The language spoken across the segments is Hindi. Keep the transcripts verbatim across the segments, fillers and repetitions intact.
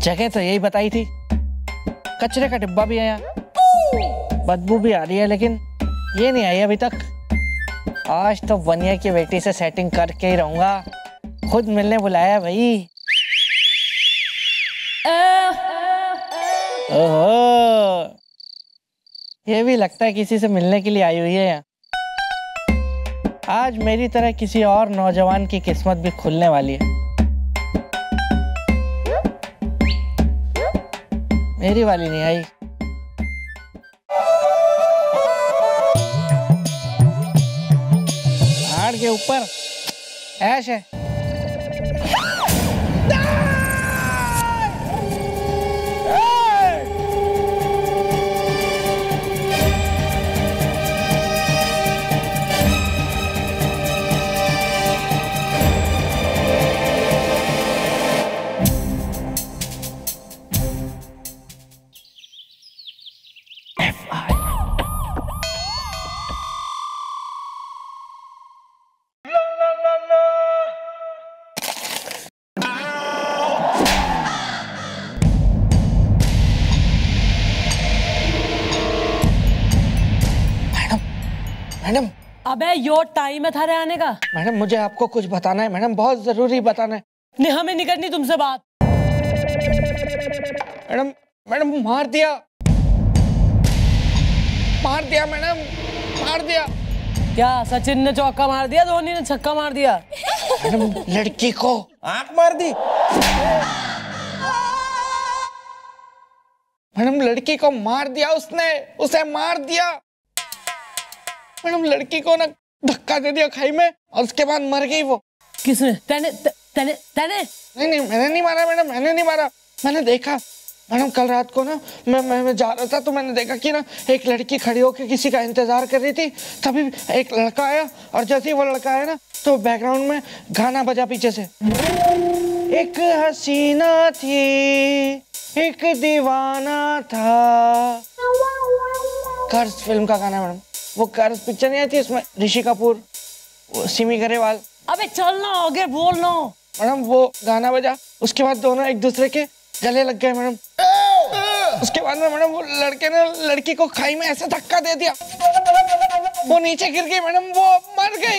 जगह तो यही बताई थी, कचरे का डिब्बा भी आया, बदबू भी आ रही है, लेकिन ये नहीं आई अभी तक। आज तो वनिया की बेटी से सेटिंग करके ही रहूंगा। खुद मिलने बुलाया भाई। ओहो, ये भी लगता है किसी से मिलने के लिए आई हुई है यहाँ। आज मेरी तरह किसी और नौजवान की किस्मत भी खुलने वाली है। मेरी वाली नहीं आई। पहाड़ के ऊपर ऐश है। मैडम, अबे यो टाइम है थारे आने का। मैडम मुझे आपको कुछ बताना है मैडम, बहुत जरूरी बताना है। नहीं, हमें नहीं करनी तुमसे बात। मैडम मैडम मार दिया, मार दिया मैडम, मार दिया। क्या सचिन ने चौका मार दिया, धोनी ने छक्का मार दिया? मैडम लड़की को आंख मार दी। मैडम लड़की को मार दिया उसने, उसे मार दिया। मैडम लड़की को ना धक्का दे दिया खाई में और उसके बाद मर गई वो। किसने? तेने तेने तेने? नहीं नहीं, मैंने नहीं मारा मैडम, मैंने नहीं मारा। मैंने देखा मैडम, कल रात को ना मैं मैं, मैं जा रहा था तो मैंने देखा कि ना एक लड़की खड़ी होकर किसी का इंतजार कर रही थी। तभी एक लड़का आया और जैसे ही वो लड़का आया ना तो बैकग्राउंड में गाना बजा पीछे से। एक हसीना थी, एक दीवाना था। कर्ज फिल्म का गाना मैडम, वो कर्ज पिक्चर नहीं आई थी, इसमें ऋषि कपूर, सिमी गरेवाल। अबे चल ना आगे, बोल ना। मैडम वो गाना बजा, उसके बाद दोनों एक दूसरे के गले लग गए मैडम। उसके बाद में मैडम वो लड़के ने लड़की को खाई में ऐसे धक्का दे दिया, वो नीचे गिर गई मैडम, वो मर गई।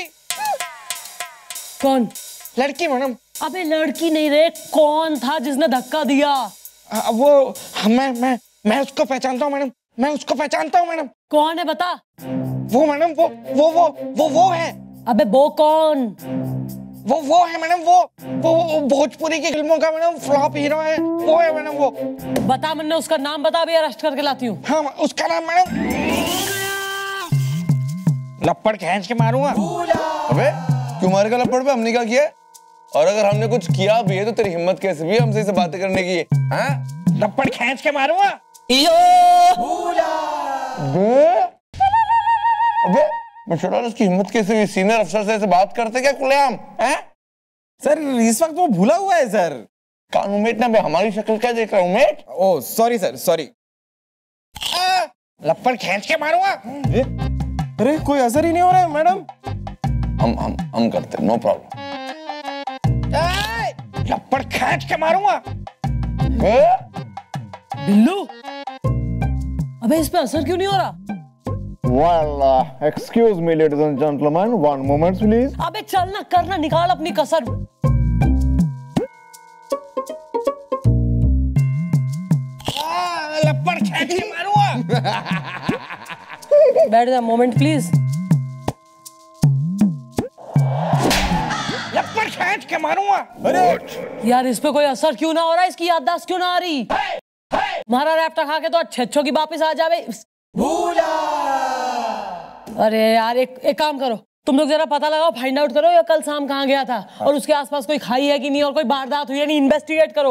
कौन? लड़की मैडम। अबे लड़की नहीं रे, कौन था जिसने धक्का दिया? आ, वो मैं मैं मैं उसको पहचानता हूँ मैडम, मैं उसको पहचानता हूँ मैडम। कौन है बता? वो मैडम वो वो वो वो वो है। अबे वो कौन? वो वो है मैडम, वो वो, वो भोजपुरी की फिल्मों का मैडम फ्लॉप हीरो है, वो है मैडम। वो बता, मैंने उसका नाम बता, अभी अरेस्ट करके लाती हूँ। हाँ उसका नाम मैडम, लपड़ खींच के मारूंगा। अबे क्यों मारेगा लपड़ पे? हमने क्या किया? और अगर हमने कुछ किया भी है तो तेरी हिम्मत कैसे भी हमसे इसे बातें करने की है? हाँ? लपड़ खींच के मारूंगा। अबे मशहूर, उसकी हिम्मत कैसे हुई? सीनियर अफसर से ऐसे बात करते क्या खुलेआम? हैं? सर इस वक्त वो भूला हुआ है सर। कान उमेट ना, हमारी शक्ल क्या देख रहा हूँ उमेट? Oh sorry sir, sorry. लपड़ खींच के मारूंगा। अरे कोई असर ही नहीं हो रहा है मैडम। हम हम हम करते, नो प्रॉब्लम। लपड़ खींच के मारूंगा। बिल्लू, अबे इस पे असर क्यों नहीं हो रहा? Well, uh, excuse me, ladies and gentlemen, one moment, please. अबे चल ना, करना, निकाल अपनी कसर। लपड़ खींच के मारूंगा। बैठ जा, मोमेंट प्लीज। लपड़ खींच के मारूंगा। अरे यार इस पे कोई असर क्यों ना हो रहा है? इसकी याददाश्त क्यों ना आ रही? मारा रैप्टा खा के तो अच्छे अच्छों की वापिस आ जावे। अरे यार एक एक काम करो, तुम लोग जरा पता लगाओ, फाइंड आउट करो ये कल शाम कहाँ गया था और उसके आसपास कोई खाई है कि नहीं और कोई वारदात हुई है नहीं, इन्वेस्टिगेट करो।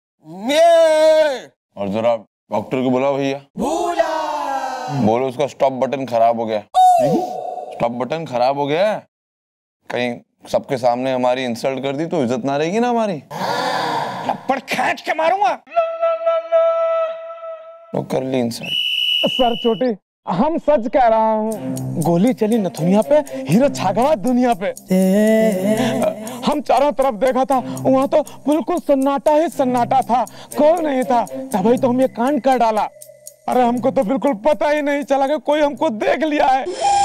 और जरा डॉक्टर को बुलाओ भैया। बोलो उसका स्टॉप बटन खराब हो गया। स्टॉप बटन खराब हो गया, कहीं सबके सामने हमारी इंसल्ट कर दी तो इज्जत ना रहेगी ना हमारी। लपड़ खींच के मारूंगा। तो कर ली इंसल्ट। सर चोटी हम सच कह रहा हूँ, गोली चली नथुनिया पे, हीरो छा गया दुनिया पे। हम चारों तरफ देखा था, वहाँ तो बिल्कुल सन्नाटा ही सन्नाटा था, कोई नहीं था। तभी तो हम ये कांड कर डाला। अरे हमको तो बिल्कुल पता ही नहीं चला कि कोई हमको देख लिया है।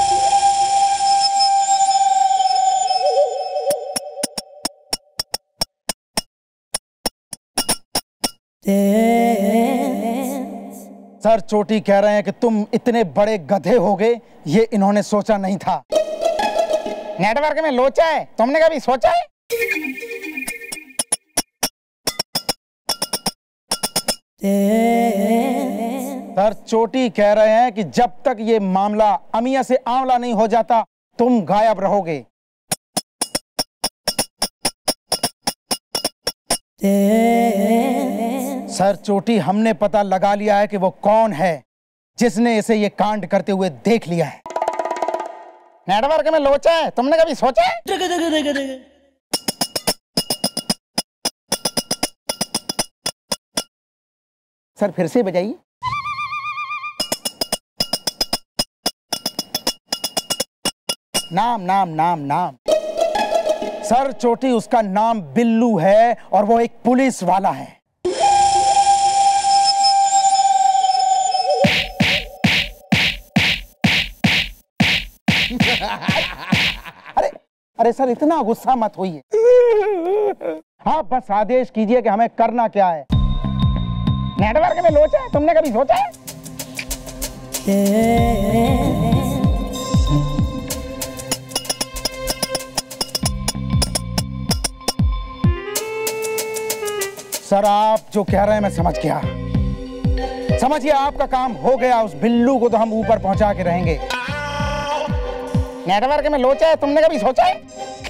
सर चोटी कह रहे हैं कि तुम इतने बड़े गधे हो गए, ये इन्होंने सोचा नहीं था। नेटवर्क में लोचा है, तुमने कभी सोचा है? सर चोटी कह रहे हैं कि जब तक ये मामला अमिया से आंवला नहीं हो जाता, तुम गायब रहोगे। सर चोटी, हमने पता लगा लिया है कि वो कौन है जिसने इसे ये कांड करते हुए देख लिया है। नेटवर्क में लोचा है, तुमने कभी सोचा है? सर फिर से बजाइए। नाम नाम नाम नाम सर चोटी, उसका नाम बिल्लू है और वो एक पुलिस वाला है। अरे अरे सर इतना गुस्सा मत होइए। हाँ बस आदेश कीजिए कि हमें करना क्या है। नेटवर्क में लोचा है, तुमने कभी सोचा है? सर आप जो कह रहे हैं मैं समझ गया। समझिए आपका काम हो गया। उस बिल्लू को तो हम ऊपर पहुंचा के रहेंगे। नेटवर्क में लोचा है, तुमने कभी सोचा है?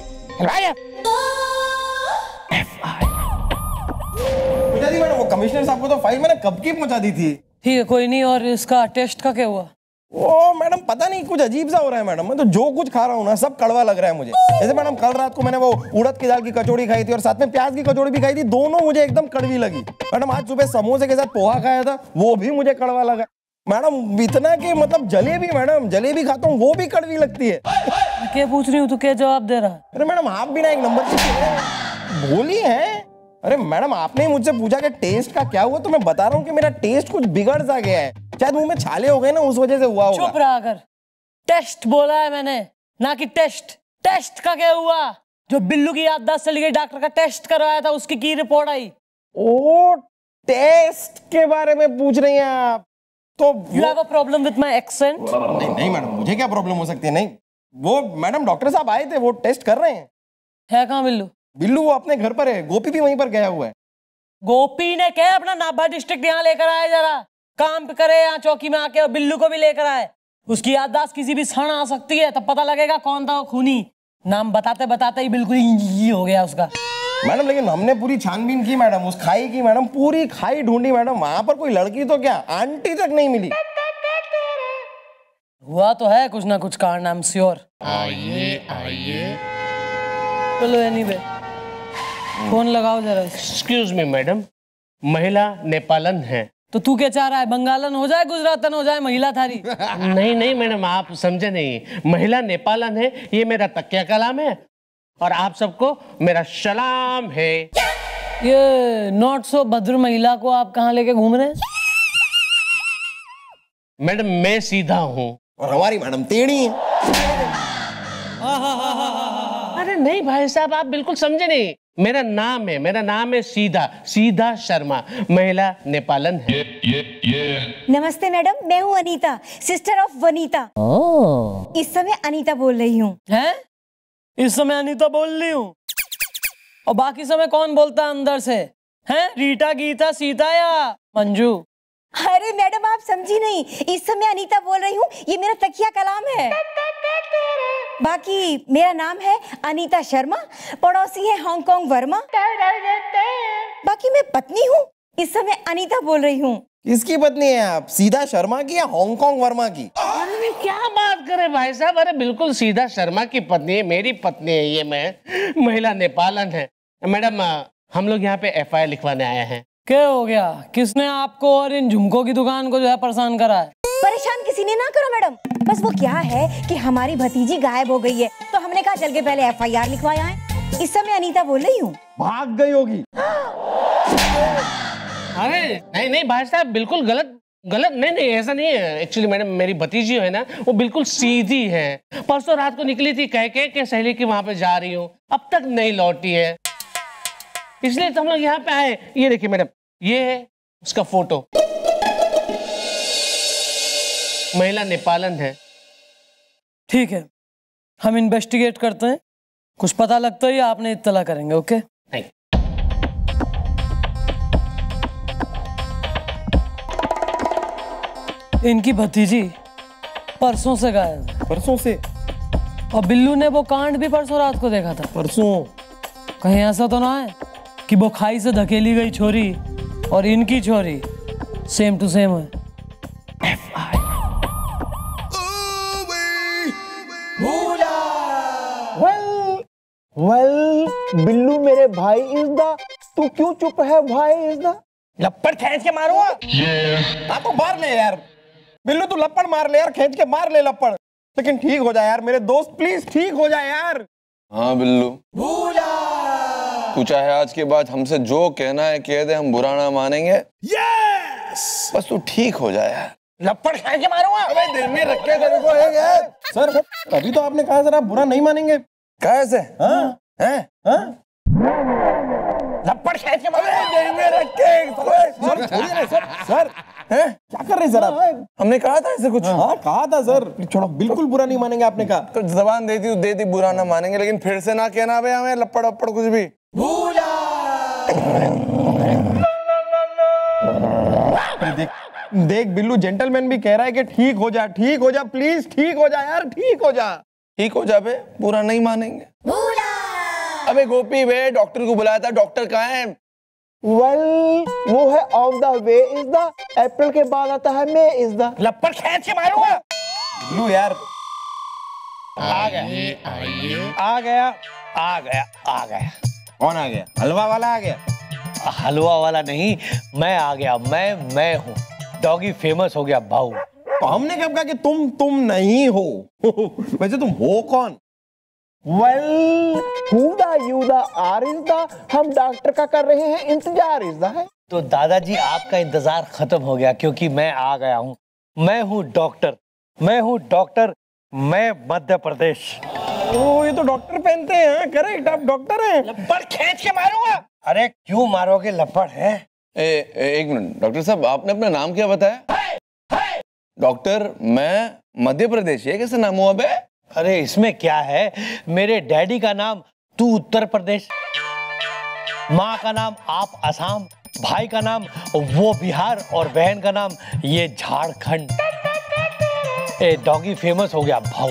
मैडम वो कमिश्नर साहब को तो फाइल मैंने कब की पहुंचा दी थी। ठीक है कोई नहीं। और इसका टेस्ट का क्या हुआ? ओ मैडम पता नहीं, कुछ अजीब सा हो रहा है मैडम। मैं तो जो कुछ खा रहा हूँ ना सब कड़वा लग रहा है मुझे। जैसे मैडम कल रात को मैंने वो उड़द की दाल की कचौड़ी खाई थी और साथ में प्याज की कचौड़ी भी खाई थी, दोनों मुझे एकदम कड़वी लगी। मैडम आज सुबह समोसे के साथ पोहा खाया था, वो भी मुझे कड़वा लगा। मैडम इतना कि मतलब जलेबी, मैडम जलेबी खाता हूँ वो भी कड़वी लगती है। क्या पूछ रही हूँ तो क्या जवाब दे रहा है? अरे मैडम आप भी ना एक नंबर भोली है। अरे मैडम आपने मुझसे पूछा कि टेस्ट का क्या हुआ, तो मैं बता रहा हूँ कि मेरा टेस्ट कुछ बिगड़ सा गया है। शायद मुंह में छाले हो गए ना, उस वजह से हुआ होगा। चुप रहा कर। टेस्ट बोला है मैंने, ना कि टेस्ट। टेस्ट का क्या हुआ? जो बिल्लू की याददाश्त चली गई, डॉक्टर का टेस्ट करवाया था, उसकी की रिपोर्ट आई। ओ टेस्ट के बारे में पूछ रही हैं आप? तो you have a problem with my accent? नहीं नहीं मैडम, मुझे क्या प्रॉब्लम हो सकती है? नहीं वो मैडम डॉक्टर साहब आए थे, वो टेस्ट कर रहे हैं। है कहाँ बिल्लू? बिल्लू वो अपने घर पर है, गोपी भी वहीं पर गया हुआ है। गोपी ने क्या अपना नाभा डिस्ट्रिक्ट यहाँ लेकर आए, जरा काम करे यहाँ चौकी में आके, और बिल्लू को भी लेकर आए। उसकी याददाश्त किसी भी क्षण आ सकती है, तब पता लगेगा कौन था वो खूनी। नाम बताते बताते ही बिल्कुल ही हो गया उसका। मैडम लेकिन हमने पूरी छानबीन की मैडम, उस खाई की मैडम, पूरी खाई ढूंढी मैडम, वहां पर कोई लड़की तो क्या आंटी तक नहीं मिली। हुआ तो है कुछ ना कुछ कारण, आई एम श्योर। आइए आइए। चलो एनीवे फोन लगाओ जरा। एक्सक्यूज मी मैडम, महिला नेपालन है। तो तू क्या चाह रहा है, बंगालन हो जाए, गुजरातन हो जाए, महिला थारी? नहीं नहीं मैडम, आप समझे नहीं। महिला नेपालन है, ये मेरा तकिया कलाम है और आप सबको मेरा सलाम है। ये नॉट सो भद्र महिला को आप कहाँ लेके घूम रहे हैं? मैडम मैं सीधा हूँ और हमारी मैडम टेढ़ी है। अरे नहीं भाई साहब, आप बिल्कुल समझे नहीं। मेरा नाम है, मेरा नाम है सीधा, सीधा शर्मा, महिला नेपालन है। ये, ये, ये। नमस्ते मैडम, मैं हूँ अनीता, सिस्टर ऑफ वनीता। इस समय अनीता बोल रही हूँ। हैं? इस समय अनीता बोल रही हूँ, और बाकी समय कौन बोलता है अंदर से? हैं? रीटा, गीता, सीता या मंजू? अरे मैडम आप समझी नहीं, इस समय अनीता बोल रही हूँ, ये मेरा तकिया कलाम है। बाकी मेरा नाम है अनीता शर्मा, पड़ोसी है हांगकांग वर्मा। बाकी मैं पत्नी हूँ, इस समय अनीता बोल रही हूँ। किसकी पत्नी है आप, सीधा शर्मा की या हांगकांग वर्मा की? अरे क्या बात करे भाई साहब, अरे बिल्कुल सीधा शर्मा की पत्नी है, मेरी पत्नी है ये। मैं महिला नेपालन है। मैडम हम लोग यहाँ पे एफ आई आर लिखवाने आए हैं। क्या हो गया? किसने आपको और इन झुमकों की दुकान को जो है परेशान करा है? परेशान किस सीने ना करो मैडम। बस वो क्या है कि हमारी भतीजी गायब हो गई है, तो हमने कहा चल के पहले एफ आई आर लिखवाया है। इस समय अनीता बोल रही हूँ। भाग गई होगी। अरे नहीं नहीं भाई साहब, बिल्कुल गलत गलत नहीं नहीं ऐसा नहीं है। एक्चुअली मैडम मेरी भतीजी है ना, वो बिल्कुल सीधी है। परसों रात को निकली थी कह के कि सहेली के वहां पे जा रही हूँ, अब तक नहीं लौटी है, इसलिए तो हम लोग यहाँ पे आए। ये देखिए मैडम, ये है उसका फोटो, महिला नेपालन है। ठीक है, हम इन्वेस्टिगेट करते हैं, कुछ पता लगता है आपने इत्तला करेंगे। ओके नहीं इनकी भतीजी परसों से गायब है। परसों से? और बिल्लू ने वो कांड भी परसों रात को देखा था। परसों? कहीं ऐसा तो ना है कि वो खाई से धकेली गई छोरी और इनकी छोरी सेम टू सेम है। वेल वेल बिल्लू मेरे भाई इज द, तू क्यों चुप है भाई इज द? लपड़ खींच के मारूंगा। हाँ तो मार ले यार बिल्लू, तू लपड़ मार ले यार, खींच के मार ले लपड़, लेकिन ठीक हो जाए यार मेरे दोस्त, प्लीज ठीक हो जाए यार। हाँ बिल्लू, तू चाहे आज के बाद हमसे जो कहना है कह दे, हम बुरा ना मानेंगे। यस, बस तू ठीक हो जाए यार। लपड़ खींच के मारूंगा। अबे दिल में रख के तेरे को है यार। सर अभी तो आपने कहा सर आप बुरा नहीं मानेंगे। कैसे? हाँ हैं? हाँ लपड़ खींच के मारूंगा। दिल में रख के। सर छोड़िए ना सर। सर हैं क्या कर रहे हैं सर आप? हमने कहा था ऐसे कुछ। हाँ कहा था सर, छोड़ो, बिल्कुल बुरा नहीं मानेंगे आपने कहा। तो जबान देती दे दी, बुरा ना मानेंगे, लेकिन फिर से ना कहना भाई हमें लपड़ वप्पड़ कुछ भी। देख देख बिल्लू, जेंटलमैन भी कह रहा है कि ठीक हो जा, ठीक हो जा, प्लीज ठीक हो जा यार, ठीक हो जा। ठीक हो जा बे, पूरा नहीं मानेंगे। अबे गोपी बे, डॉक्टर को बुलाया था, डॉक्टर कहाँ है? वेल वो है on the way is the, April के बाद आता है मे इज द। लपड़ खींच के मारूंगा। बिल्लू यार आ गया आ गया आ गया आ गया। कौन आ गया? हलवा वाला आ गया? हलवा वाला नहीं, मैं आ गया। मैं मैं हूँ, डॉगी फेमस हो गया भाऊ। तो हमने कब कहा कि तुम तुम नहीं हो? वैसे तुम हो कौन? Well who the you the are is the, हम डॉक्टर का कर रहे हैं इंतजार इज द है। तो दादाजी आपका इंतजार खत्म हो गया, क्योंकि मैं आ गया हूँ। मैं हूँ डॉक्टर, मैं हूँ डॉक्टर, मैं मध्य प्रदेश। ओ ये तो डॉक्टर पहनते हैं, करेक्ट, आप डॉक्टर हैं। लपड़ खींच के मारूंगा। अरे क्यों मारोगे, लपड़ है। ए, ए, एक मिनट डॉक्टर साहब, आपने अपना नाम क्या बताया? डॉक्टर मैं मध्य प्रदेश, ये कैसे नाम हुआ बे? अरे इसमें क्या है, मेरे डैडी का नाम तू उत्तर प्रदेश, माँ का नाम आप असम, भाई का नाम वो बिहार और बहन का नाम ये झारखंड। ए डॉगी फेमस हो गया भाऊ।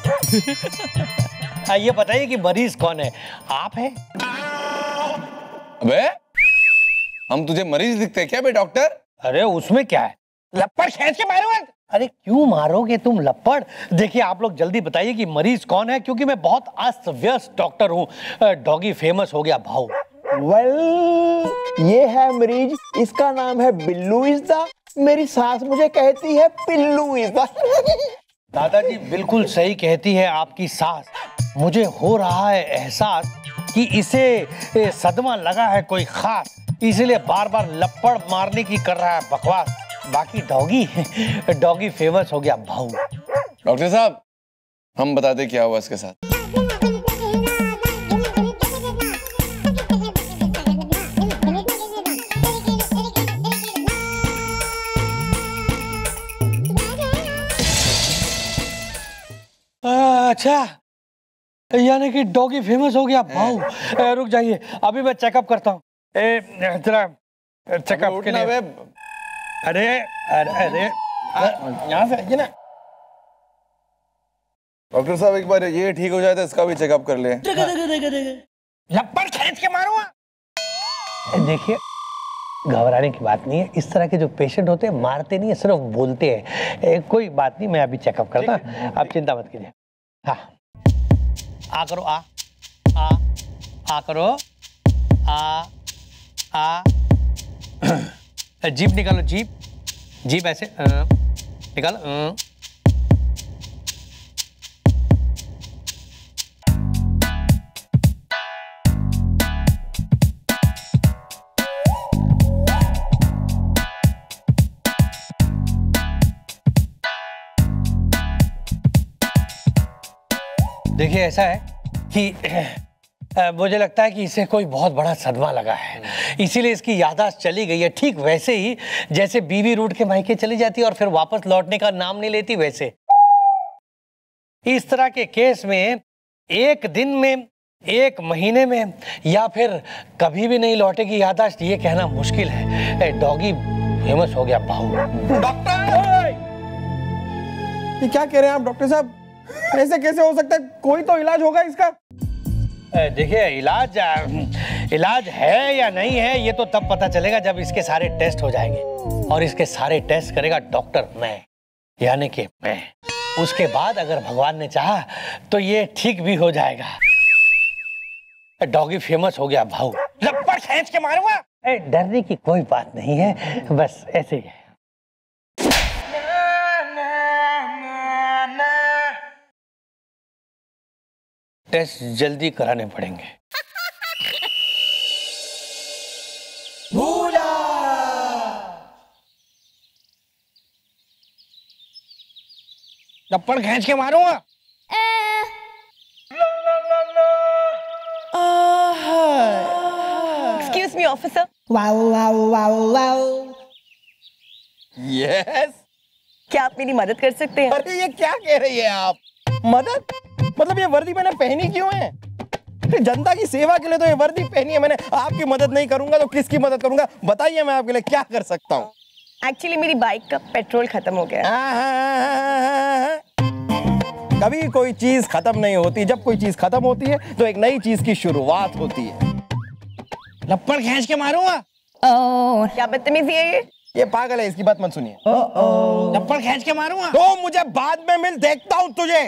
ये बताइए कि मरीज कौन है, आप है? अबे हम तुझे मरीज दिखते हैं क्या बे डॉक्टर? अरे उसमें क्या है, लपड़ खींच के मारूंगा। अरे क्यों मारोगे तुम लपड़? देखिए आप लोग जल्दी बताइए कि मरीज कौन है, क्योंकि मैं बहुत अस्त व्यस्त डॉक्टर हूँ। डॉगी फेमस हो गया भाऊ। वेल ये है मरीज, इसका नाम है बिल्लू इज द, मेरी सास मुझे कहती है पिल्लू इज द। दादाजी बिल्कुल सही कहती है आपकी सास। मुझे हो रहा है एहसास कि इसे सदमा लगा है कोई खास, इसलिए बार बार लपड़ मारने की कर रहा है बकवास। बाकी डॉगी डॉगी फेमस हो गया भाऊ। डॉक्टर साहब हम बताते क्या हुआ इसके साथ। अच्छा यानी कि डॉगी फेमस हो गया भाऊ। रुक जाइए, अभी मैं चेकअप करता हूँ। जरा चेकअप के लिए। अरे अरे अरे यहाँ से आइए ना डॉक्टर साहब, एक बार ये ठीक हो जाए तो इसका भी चेकअप कर ले। लपड़ खींच के मारूंगा। देखिए घबराने की बात नहीं है, इस तरह के जो पेशेंट होते हैं मारते नहीं है, सिर्फ बोलते हैं। ए, कोई बात नहीं, मैं अभी चेकअप करता हूँ, आप चिंता मत कीजिए। हाँ आ करो, आ आ आ करो, आ आ जीप निकालो, जीप जीप ऐसे निकालो, देखिए ऐसा है कि अ, मुझे लगता है कि इसे कोई बहुत बड़ा सदमा लगा है, इसीलिए इसकी याददाश्त चली गई है। ठीक वैसे ही जैसे बीवी रूठ के मायके चली जाती है और फिर वापस लौटने का नाम नहीं लेती, वैसे इस तरह के केस में एक दिन में, एक महीने में या फिर कभी भी नहीं लौटेगी याददाश्त, ये कहना मुश्किल है। डॉगी फेमस हो गया बाहू। डॉक्टर, ये क्या कह रहे हैं आप डॉक्टर साहब? ऐसे कैसे हो सकता है? कोई तो इलाज होगा इसका। देखिए इलाज इलाज है या नहीं है ये तो तब पता चलेगा जब इसके सारे टेस्ट हो जाएंगे, और इसके सारे टेस्ट करेगा डॉक्टर मैं, यानी कि मैं। उसके बाद अगर भगवान ने चाहा तो ये ठीक भी हो जाएगा। डॉगी फेमस हो गया भाऊ। लपड़ खींच के मारूंगा। डरने की कोई बात नहीं है, बस ऐसे ही है। टेस्ट जल्दी कराने पड़ेंगे। लपड़ खींच के मारूंगा। Excuse me officer. यस, क्या आप मेरी मदद कर सकते हैं? अरे ये क्या कह रही है आप? मदद? मतलब ये वर्दी मैंने पहनी क्यों है? जनता की सेवा के लिए तो ये वर्दी पहनी है मैंने। आपकी मदद नहीं करूंगा तो किसकी मदद करूंगा? बताइए मैं आपके लिए क्या कर सकता हूँ। एक्चुअली मेरी बाइक का पेट्रोल खत्म हो गया। कभी कोई चीज खत्म नहीं होती, जब कोई चीज खत्म होती है तो एक नई चीज की शुरुआत होती है। लपड़ खींच के मारूंगा। ओह, क्या बदतमीजी है ये? ये पागल है, इसकी बात मत सुनिए। लपड़ खींच के मारूंगा। तो मुझे बाद में मिल, देखता हूं तुझे।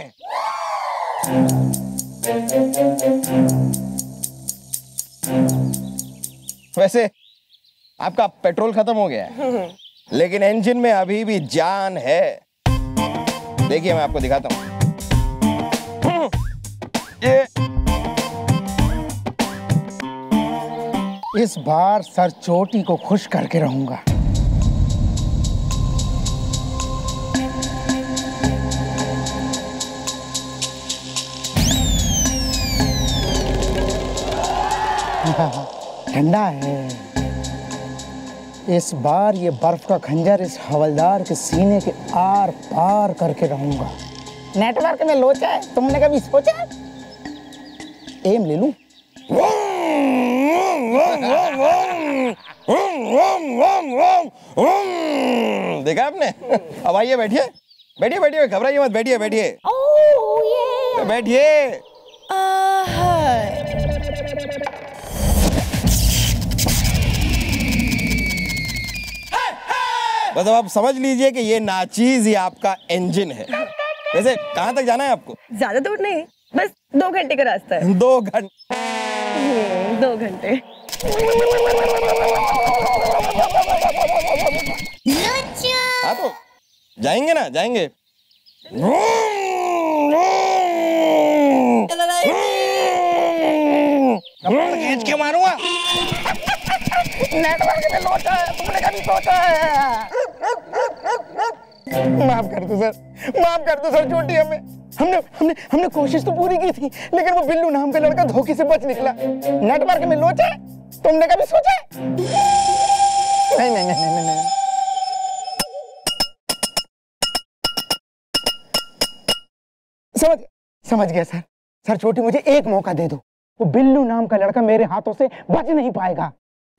वैसे आपका पेट्रोल खत्म हो गया है, लेकिन इंजन में अभी भी जान है। देखिए मैं आपको दिखाता हूं। ये इस बार सर चोटी को खुश करके रहूंगा। ठंडा है। इस बार ये बर्फ का खंजर इस हवलदार के सीने के आर पार करके रहूंगा। नेटवर्क में लोचा है, तुमने कभी सोचा? एम ले लूं। देखा आपने? अब आइए, बैठिए बैठिए बैठिए, घबराइए मत, बैठिए बैठिए बैठिए। बस अब आप समझ लीजिए कि ये नाचीज ही आपका इंजन है। वैसे कहाँ तक जाना है आपको? ज्यादा दूर नहीं, बस दो घंटे का रास्ता है। दो घंटे? दो घंटे। हाँ तो जाएंगे ना, जाएंगे। खींच के मारूंगा। नेटवर्क में लोचा है, तुमने कभी सोचा है? माफ कर दो सर, माफ कर दो सर। छोटी हमें हमने हमने हमने कोशिश तो पूरी की थी, लेकिन वो बिल्लू नाम का लड़का धोखे से बच निकला। नेटवर्क में लोचा है, तुमने कभी सोचा है? नहीं नहीं नहीं नहीं नहीं। समझ समझ गया सर। सर छोटी, मुझे एक मौका दे दो। वो बिल्लू नाम का लड़का मेरे हाथों से बच नहीं पाएगा।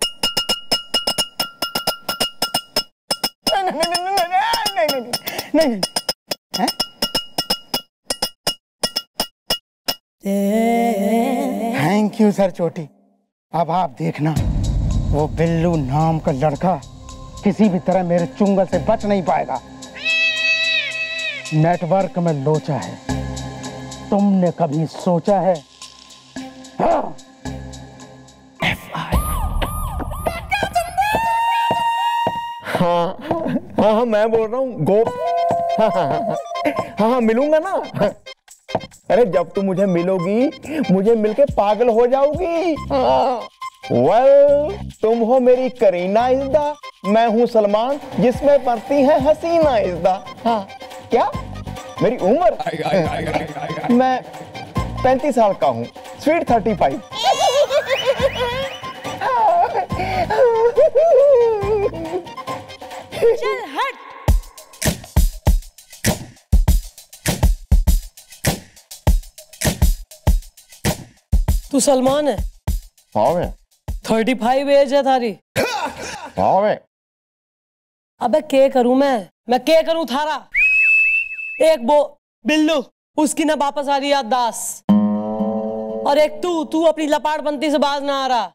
नहीं नहीं नहीं नहीं नहीं नहीं नहीं। थैंक यू सर छोटी। अब आप देखना, वो बिल्लू नाम का लड़का किसी भी तरह मेरे चुंगल से बच नहीं पाएगा। नेटवर्क में लोचा है, तुमने कभी सोचा है? हाँ। हाँ हाँ हाँ मैं बोल रहा हूँ गोप। हाँ हाँ हाँ हाँ मिलूंगा ना। अरे जब तुम मुझे मिलोगी, मुझे मिलके पागल हो जाओगी। हाँ। वेल, तुम हो मेरी करीना इज़्दा, मैं हूँ सलमान जिसमें पड़ती है हसीना इज़्दा। हाँ क्या? मेरी उम्र? मैं पैंतीस साल का हूँ, स्वीट थर्टी फाइव। चल हट। तू सलमान है? हाँ मैं। थर्टी फाइव एज है थारी? हाँ मैं। अबे क्या करूं मैं मैं क्या करूं थारा? एक वो बिल्लू, उसकी ना वापस आ रही याददाश्त, और एक तू तू अपनी लपाट बनती से बाज ना आ रहा।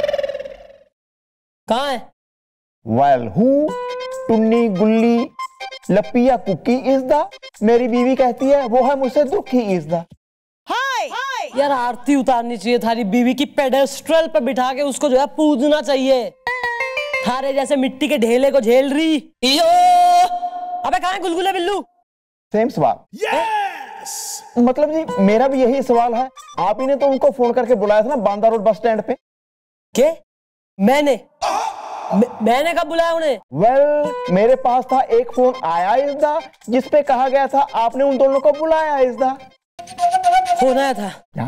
कहाँ है? वेल हु टुन्नी गुल्ली लपिया कुकी इज द, मेरी बीवी कहती है वो है मुझसे दुखी इज द। हाय यार आरती उतारनी चाहिए थारी बीवी की, पेडेस्ट्रल पे बिठा के उसको जो है पूजना चाहिए। थारे जैसे मिट्टी के ढेले को झेल रही। इयो! अबे कहाँ है गुलगुले बिल्लू? सेम सवाल। yes! मतलब जी मेरा भी यही सवाल है। आप ही ने तो उनको फोन करके बुलाया था ना बांदा रोड बस स्टैंड पे। क्या? मैंने म- मैंने कब बुलाया उन्हें? वेल well, मेरे पास था एक फोन आया इस दा, जिसपे कहा गया था आपने उन दोनों को बुलाया इस दा। फोन आया था क्या?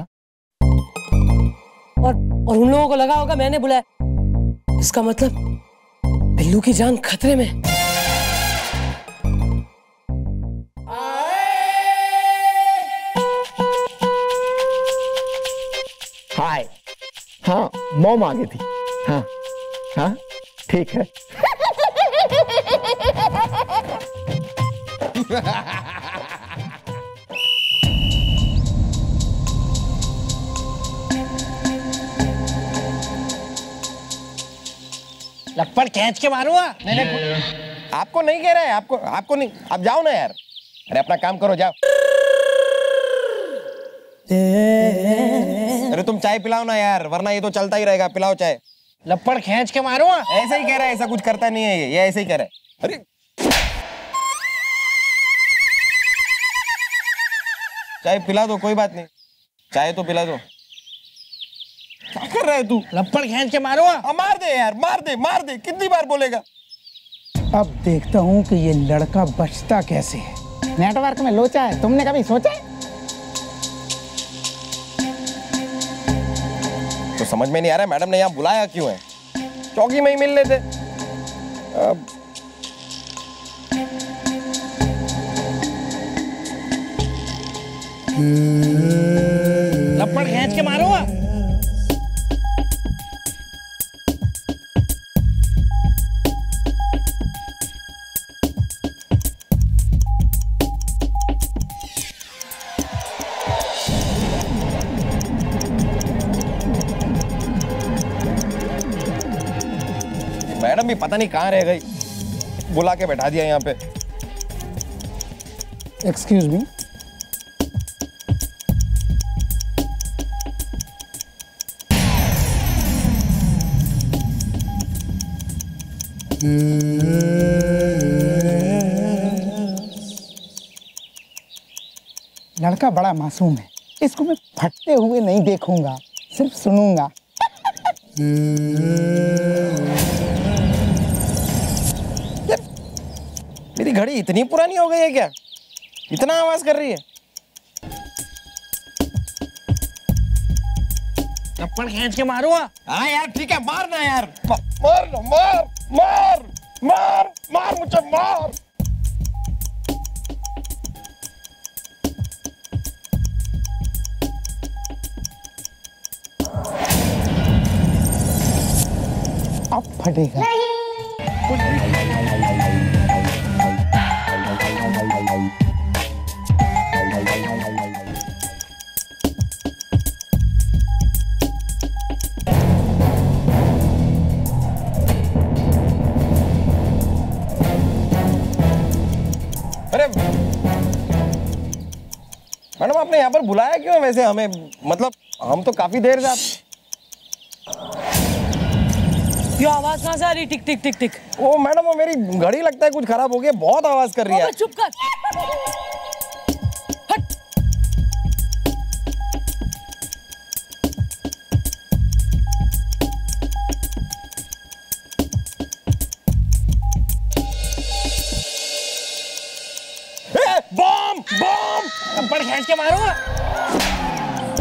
और और उन लोगों को लगा होगा मैंने बुलाया। इसका मतलब बिल्लू की जान खतरे में। हाय। हाँ मॉम आ गई थी। हाँ हाँ ठीक है। लपड़ खींच के मारूंगा। नहीं नहीं आपको नहीं कह रहा है, आपको आपको नहीं। आप जाओ ना यार, अरे अपना काम करो जाओ। अरे तुम चाय पिलाओ ना यार, वरना ये तो चलता ही रहेगा। पिलाओ चाय। लपड़ खींच के मारूंगा। ऐसा ही कह रहा है, ऐसा कुछ करता नहीं है ये ये ऐसे ही कह रहा है। अरे चाय पिला दो, कोई बात नहीं, चाय तो पिला दो। क्या कर रहा है तू? लपड़ खींच के मारूंगा। हाँ, मार दे यार, मार दे मार दे, कितनी बार बोलेगा? अब देखता हूँ कि ये लड़का बचता कैसे है। नेटवर्क में लोचा है, तुमने कभी सोचा है? तो समझ में नहीं आ रहा मैडम ने यहाँ बुलाया क्यों है? चौकी में ही मिल लेते। अब लपड़ खींच के मारूंगा। मैडम भी पता नहीं कहाँ रह गई, बुला के बैठा दिया यहाँ पे। Excuse me. लड़का बड़ा मासूम है, इसको मैं फटते हुए नहीं देखूंगा, सिर्फ सुनूंगा। मेरी घड़ी इतनी पुरानी हो गई है क्या? इतना आवाज कर रही है? लपड़ खींच के मारूंगा। हाँ यार ठीक है, मार ना यार, मार ना, मार मार मार मार मुझे मार। अब फटेगा। अरे मैडम आपने यहाँ पर बुलाया क्यों है वैसे हमें? मतलब हम तो काफी देर से आप... ये आवाज कहाँ से आ रही? टिक टिक टिक टिक। ओ मैडम, वो मेरी घड़ी लगता है कुछ खराब हो गया, बहुत आवाज कर रही है। चुप कर। हट। बम बम, लपड़ खींच के मारूंगा।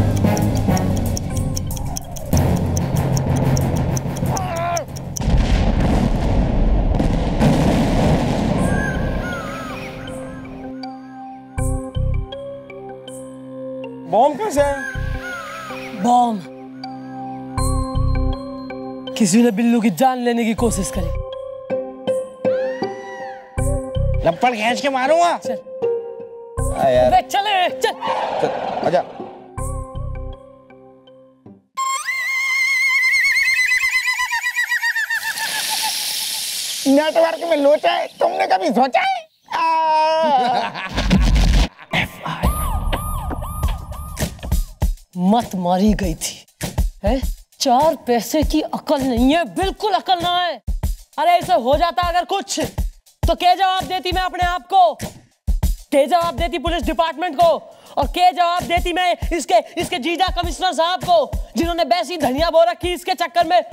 बॉम्ब कैसे है? बॉम्ब किसी ने बिल्लू की जान लेने की कोशिश करी। लपड़ खींच के मारूंगा। चल आ यार देख, चले चल। चल, आजा। नेटवर्क में लोचा है, तुमने कभी सोचा है? मत मारी गई थी है? चार पैसे की अकल नहीं है, बिल्कुल अकल ना है। अरे ऐसे हो जाता अगर कुछ तो क्या जवाब देती मैं अपने आप को, क्या जवाब देती पुलिस डिपार्टमेंट को, और क्या जवाब देती मैं इसके इसके जीजा कमिश्नर साहब को, जिन्होंने वैसी धनिया बो रखी इसके चक्कर में।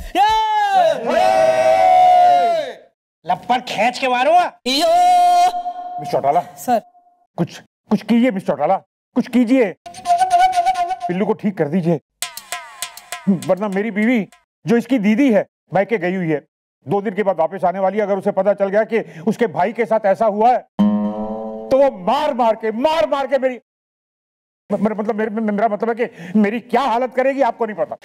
लपड़ खींच के मारूंगा। मिस्टर चौटाला सर कुछ कुछ कीजिए, मिस्टर चौटाला कुछ कीजिए, बिल्लू को ठीक कर दीजिए, वरना मेरी बीवी जो इसकी दीदी है मायके गई हुई है, दो दिन के बाद वापस आने वाली है। अगर उसे पता चल गया कि उसके भाई के साथ ऐसा हुआ है तो वो मार मार के मार मार के मेरी मतलब मेरे, मेरा मतलब है कि मेरी क्या हालत करेगी आपको नहीं पता।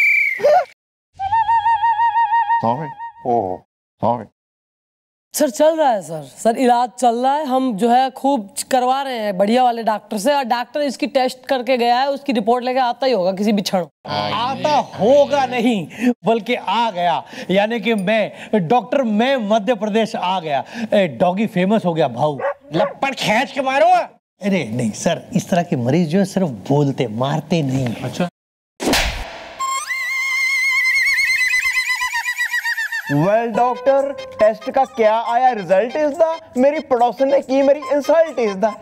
सॉरी ओह सॉरी सर चल रहा है सर सर इलाज चल रहा है, हम जो है खूब करवा रहे हैं बढ़िया वाले डॉक्टर से, और डॉक्टर इसकी टेस्ट करके गया है, उसकी रिपोर्ट लेके आता ही होगा किसी भी क्षण। आता होगा नहीं बल्कि आ गया, यानी कि मैं डॉक्टर मैं मध्य प्रदेश आ गया, डॉगी फेमस हो गया भाऊ। लपड़ खींच के मारूंगा। अरे नहीं सर, इस तरह के मरीज जो है सिर्फ बोलते मारते नहीं। अच्छा वेल डॉक्टर, टेस्ट का क्या आया रिजल्ट इज द, मेरी पड़ोसन ने की मेरी इंसल्ट इज द।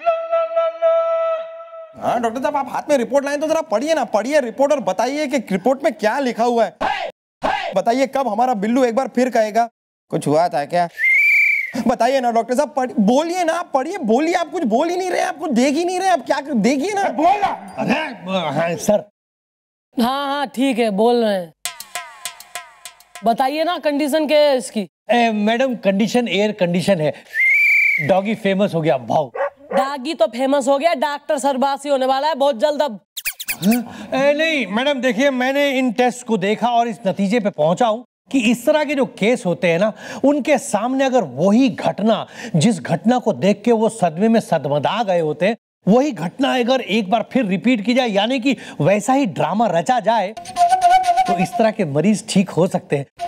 हाँ डॉक्टर साहब, आप हाथ में रिपोर्ट लाए तो जरा पढ़िए ना, पढ़िए रिपोर्ट और बताइए कि रिपोर्ट में क्या लिखा हुआ है। बताइए कब हमारा बिल्लू एक बार फिर कहेगा कुछ हुआ था क्या? बताइए ना डॉक्टर साहब, बोलिए ना, आप पढ़िए, बोलिए। आप कुछ बोल ही नहीं रहे, आप कुछ देख ही नहीं रहे, आप क्या देखिए ना, बोलना। अरे हाँ सर, हाँ हाँ ठीक है बोल रहे हैं, बताइए ना कंडीशन क्या है इसकी। ए, मैडम कंडीशन एयर कंडीशन है, डॉगी फेमस हो गया भाव। डॉगी तो फेमस हो गया, डॉक्टर सरबासी होने वाला है बहुत जल्द अब। ए, नहीं मैडम देखिए, मैंने इन टेस्ट को देखा और इस नतीजे पे पहुंचा हूं कि इस तरह के जो केस होते हैं ना, उनके सामने अगर वही घटना, जिस घटना को देख के वो सदमे में सदमदा गए होते हैं, वही घटना अगर एक बार फिर रिपीट की जाए, यानी कि वैसा ही ड्रामा रचा जाए, तो इस तरह के मरीज ठीक हो सकते हैं।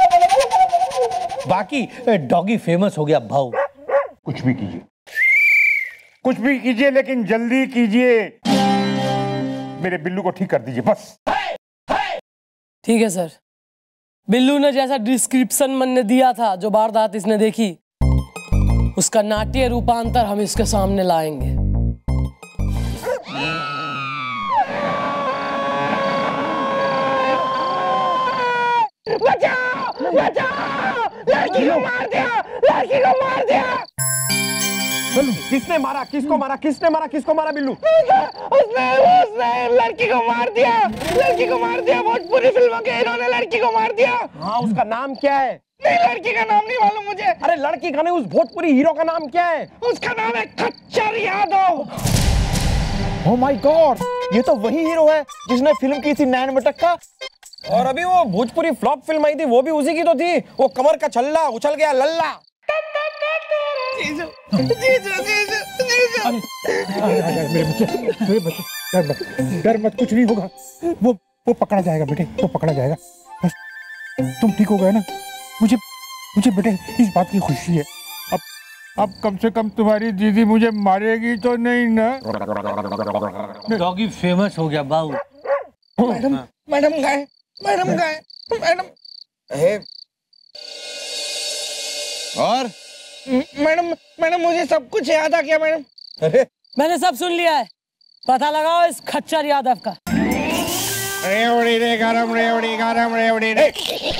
बाकी डॉगी फेमस हो गया भाऊ। कुछ भी कीजिए, कुछ भी कीजिए, लेकिन जल्दी कीजिए, मेरे बिल्लू को ठीक कर दीजिए बस। ठीक है सर, बिल्लू ने जैसा डिस्क्रिप्शन मैंने दिया था, जो वारदात इसने देखी, उसका नाट्य रूपांतर हम इसके सामने लाएंगे। बचाओ बचाओ, लड़की को मार दिया, लड़की को मार दिया। किसने मारा, किसको मारा, किसने मारा, किसको मारा बिल्लू? उसने उसने लड़की को मार दिया, लड़की को मार दिया। भोजपुरी फिल्मों के इन्होंने लड़की को मार दिया। हाँ, उसका नाम क्या है? नहीं, लड़की का नाम नहीं मालूम मुझे। अरे लड़की का नहीं, उस भोजपुरी हीरो का नाम क्या है? उसका नाम है खच्चर यादव। ओह माय गॉड, ये तो वही हीरो है जिसने फिल्म की थी नैन मटक्का। और अभी वो भोजपुरी फ्लॉप फिल्म आई थी, वो भी उसी की तो थी, वो कमर का छल्ला उछल गया लल्ला। जीजू जीजू जीजू जीजू, मेरे बच्चे, मेरे बच्चे, डर मत, डर मत, कुछ नहीं होगा, वो वो पकड़ा जाएगा बेटे, वो पकड़ा जाएगा। बस तुम ठीक हो गए ना, मुझे मुझे बेटे इस बात की खुशी है। अब अब कम से कम तुम्हारी दीदी मुझे मारेगी तो नहीं ना? डॉगी फेमस हो गया बाबू। मैडम मैडम गए, मैडम गए, मैडम। और मैडम मैडम मुझे सब कुछ याद आ गया मैडम। अरे मैंने सब सुन लिया है, पता लगाओ इस खच्चर यादव का। रेवड़ी रे गरम, रेवड़ी गरम, रेवड़ी रे।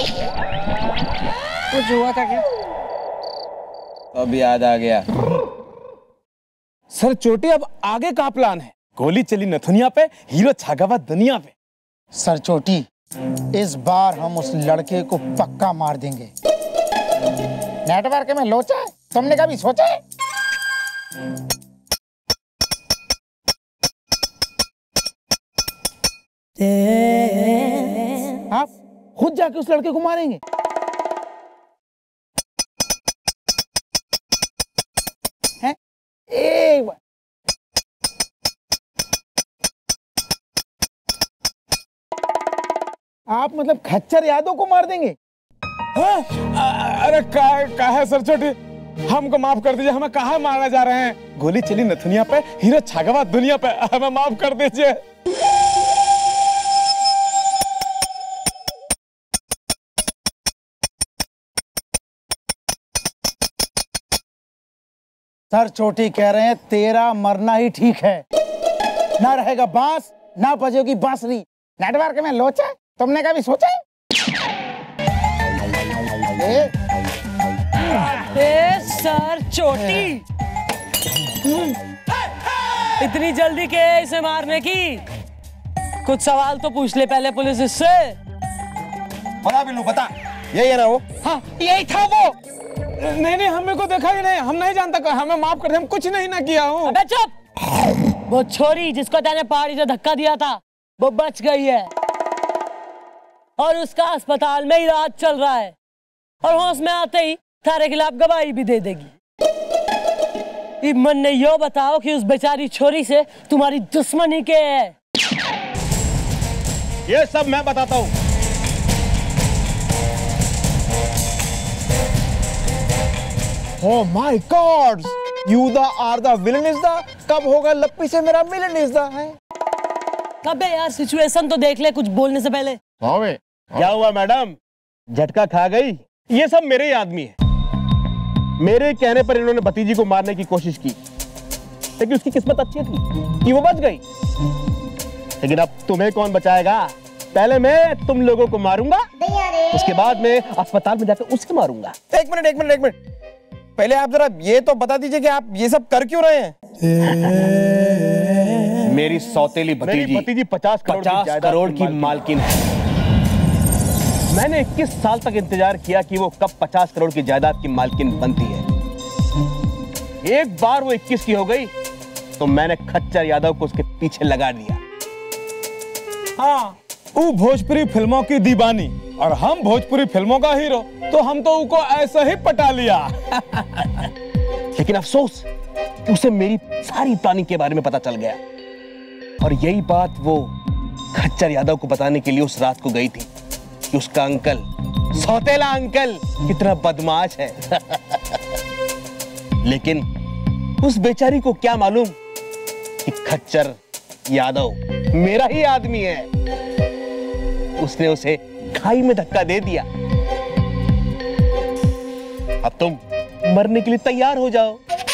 कुछ हुआ था क्या? अब याद आ गया। सर चोटी, अब आगे का प्लान है? गोली चली नथुनिया पे, हीरो छागावा दुनिया पे। सर चोटी, इस बार हम उस लड़के को पक्का मार देंगे। नेटवर्क में लोचा है, तुमने कभी सोचा है? आप खुद जाके उस लड़के को मारेंगे? हैं? एक बार आप मतलब खच्चर यादव को मार देंगे? हाँ? अरे का, का है सर छोटी, हमको माफ कर दीजिए, हमें कहाँ मारना जा रहे हैं? गोली चली नथुनिया पे, हीरो छागावा दुनिया पे, हमें माफ कर दीजिए। सर चोटी कह रहे हैं तेरा मरना ही ठीक है, ना रहेगा बांस ना बजेगी बांसुरी। नेटवर्क में लोचा, तुमने कभी सोचा है? ए? ए सर चोटी, इतनी जल्दी क्या है इसे मारने की? कुछ सवाल तो पूछ ले पहले पुलिस इससे। बता बिल्लू बता, यही है ना वो? हाँ यही था वो। नहीं नहीं हमें को देखा ही नहीं, हम नहीं जानता, हमें माफ कर दे, हम कुछ नहीं ना किया हूँ। अबे चुप, वो छोरी जिसको तैने पहाड़ी से धक्का दिया था वो बच गई है और उसका अस्पताल में इलाज चल रहा है और होश में आते ही थारे खिलाफ गवाही भी दे देगी। मन ने यो बताओ कि उस बेचारी छोरी से तुम्हारी दुश्मनी क्या है? ये सब मैं बताता हूँ। Oh my God! You the are the villain is the, कब होगा लप्पी से मेरा मिलन is the है? कबे यार सिचुएशन तो देख ले कुछ बोलने से पहले। हाँ क्या हुआ मैडम, झटका खा गई? ये सब मेरे ही आदमी है। मेरे कहने पर इन्होंने भतीजी को मारने की कोशिश की, लेकिन उसकी किस्मत अच्छी थी कि वो बच गई। लेकिन अब तुम्हें कौन बचाएगा? पहले मैं तुम लोगों को मारूंगा, उसके बाद मैं अस्पताल में जाकर उसे मारूंगा। एक मिनट एक मिनट एक मिनट, पहले आप जरा ये तो बता दीजिए कि आप ये सब कर क्यों रहे हैं? मेरी सौतेली भतीजी भतीजी पचास करोड़ पचास करोड़ की मालकिन है। मैंने इक्कीस साल तक इंतजार किया कि वो कब पचास करोड़ की जायदाद की मालकिन बनती है। एक बार वो इक्कीस की हो गई तो मैंने खच्चर यादव को उसके पीछे लगा दिया। हाँ, वो भोजपुरी फिल्मों की दीवानी और हम भोजपुरी फिल्मों का हीरो, तो हम तो उनको ऐसा ही पटा लिया। लेकिन अफसोस उसे मेरी सारी प्लानिंग के बारे में पता चल गया और यही बात वो खच्चर यादव को बताने के लिए उस रात को गई थी कि उसका अंकल, सौतेला अंकल कितना बदमाश है। लेकिन उस बेचारी को क्या मालूम कि खच्चर यादव मेरा ही आदमी है। उसने उसे खाई में धक्का दे दिया। अब तुम मरने के लिए तैयार हो जाओ।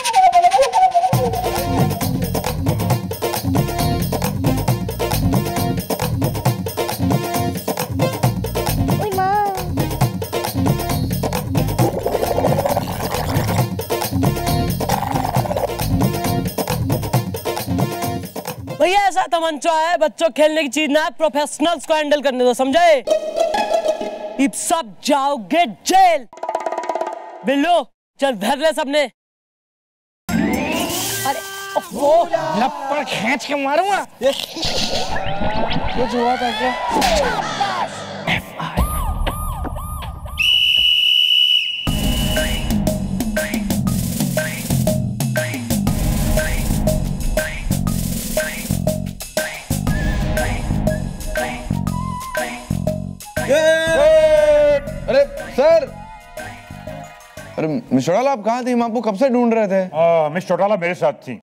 भैया ऐसा तमंचा है, बच्चों खेलने की चीज ना है, प्रोफेशनल्स को हैंडल करने दो, समझे? इब सब जाओगे जेल। बिल्लू चल धर ले सबने। अरे वो लपड़ खींच के मारूंगा। कुछ हुआ था क्या? अरे सर, अरे मिस चौटाला आप कहाँ थे? हम आपको कब से ढूंढ रहे थे। आ, मिस चौटाला मेरे साथ थी।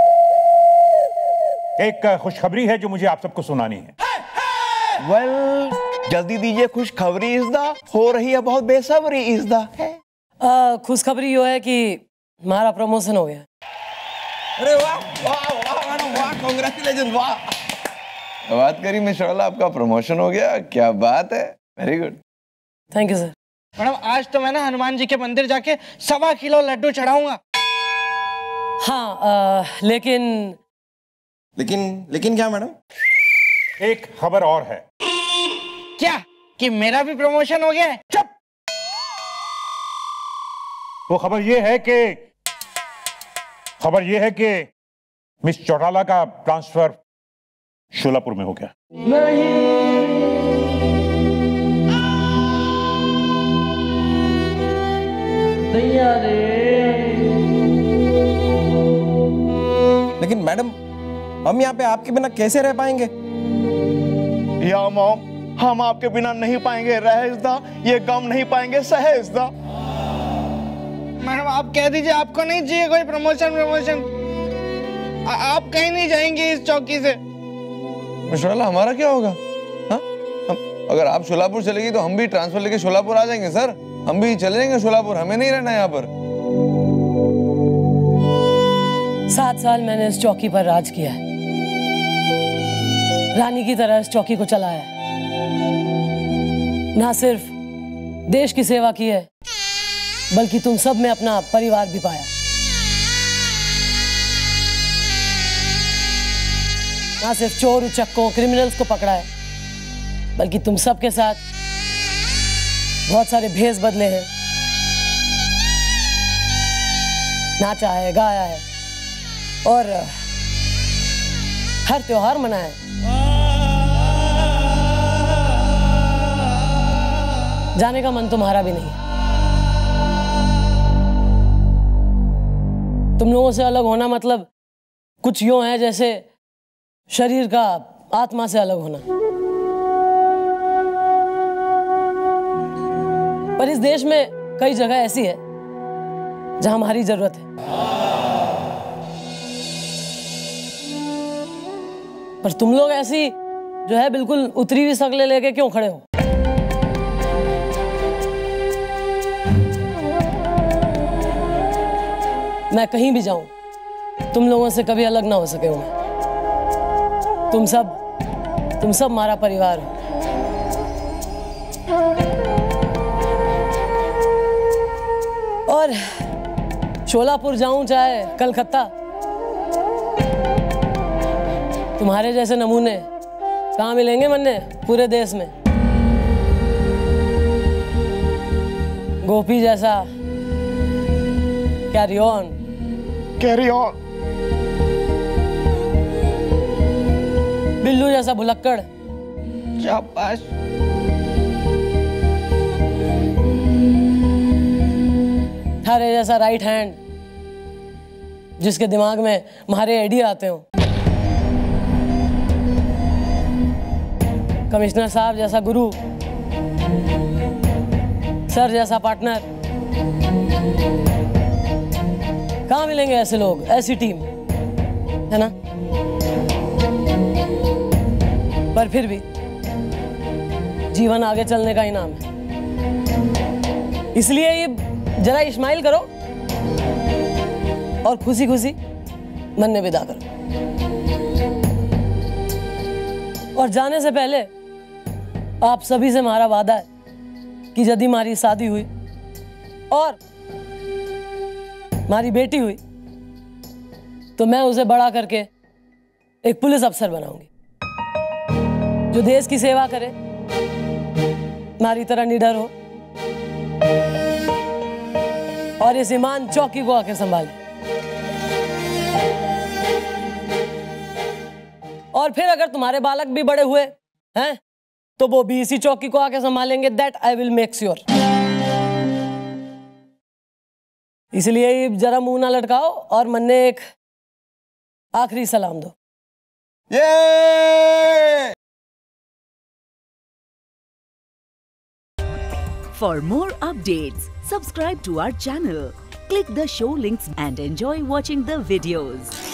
एक खुशखबरी है जो मुझे आप सबको सुनानी है। वेल well, जल्दी दीजिए, खुशखबरी इस दा हो रही है, बहुत बेसब्री इस दा है। खुशखबरी यो है कि हमारा प्रमोशन हो गया। अरे वाह वाह वाह वाह, कांग्रेचुलेशन, वाह। बात करी मिस चौटाला, आपका प्रमोशन हो गया, क्या बात है, very good. Thank you sir. Madam आज तो मैं ना हनुमान जी के मंदिर जाके सवा किलो लड्डू चढ़ाऊंगा। हाँ आ, लेकिन लेकिन लेकिन क्या मैडम? एक खबर और है। क्या कि मेरा भी प्रमोशन हो गया है? चुप। वो खबर ये है कि खबर ये है कि मिस चौटाला का ट्रांसफर शोलापुर में हो गया। नहीं दैया रे। लेकिन मैडम हम यहाँ पे आपके बिना कैसे रह पाएंगे? या मॉम, हम आपके बिना नहीं पाएंगे रहसदा, ये गम नहीं पाएंगे सहसदा। मैडम आप कह दीजिए आपको नहीं चाहिए कोई प्रमोशन प्रमोशन, आप कहीं नहीं जाएंगे इस चौकी से। मिस्टर हमारा क्या होगा? हाँ? हम अगर आप शोलापुर चलेगी तो हम भी ट्रांसफर लेके शोलापुर आ जाएंगे सर, हम भी चले जाएंगे शोलापुर, हमें नहीं रहना यहाँ पर। सात साल मैंने इस चौकी पर राज किया है, रानी की तरह इस चौकी को चलाया है। ना सिर्फ देश की सेवा की है, बल्कि तुम सब में अपना परिवार भी पाया। ना सिर्फ चोर उचक्कों क्रिमिनल्स को पकड़ा है, बल्कि तुम सब के साथ बहुत सारे भेष बदले हैं, नाचा है, गाया है और हर त्योहार मनाया है। जाने का मन तुम्हारा भी नहीं। तुम लोगों से अलग होना मतलब कुछ यूं है जैसे शरीर का आत्मा से अलग होना। पर इस देश में कई जगह ऐसी है जहां हमारी जरूरत है, पर तुम लोग ऐसी जो है बिल्कुल उतरी हुई शक्लें लेके क्यों खड़े हो? मैं कहीं भी जाऊं तुम लोगों से कभी अलग ना हो सके हूं मैं। तुम सब तुम सब हमारा परिवार हो। और शोलापुर जाऊं चाहे कलकत्ता, तुम्हारे जैसे नमूने कहाँ मिलेंगे मन्ने पूरे देश में। गोपी जैसा carry on carry on, Billu जैसा भुलक्कड़, शाबाश, थारे जैसा राइट हैंड जिसके दिमाग में हमारे आइडिया आते हो, कमिश्नर साहब जैसा गुरु, सर जैसा पार्टनर। कहाँ मिलेंगे ऐसे लोग, ऐसी टीम, है ना? पर फिर भी जीवन आगे चलने का इनाम है, इसलिए ये जरा इस्माइल करो और खुशी खुशी मन में विदा करो। और जाने से पहले आप सभी से हमारा वादा है कि यदि हमारी शादी हुई और हमारी बेटी हुई तो मैं उसे बड़ा करके एक पुलिस अफसर बनाऊंगी जो देश की सेवा करे, हमारी तरह निडर हो और इस ईमान चौकी को आके संभाले। और फिर अगर तुम्हारे बालक भी बड़े हुए हैं तो वो भी इसी चौकी को आके संभालेंगे। That I will make sure. इसलिए जरा मुंह ना लटकाओ और मन ने एक आखिरी सलाम दो। ये For more updates, subscribe to our channel, click the show links and enjoy watching the videos.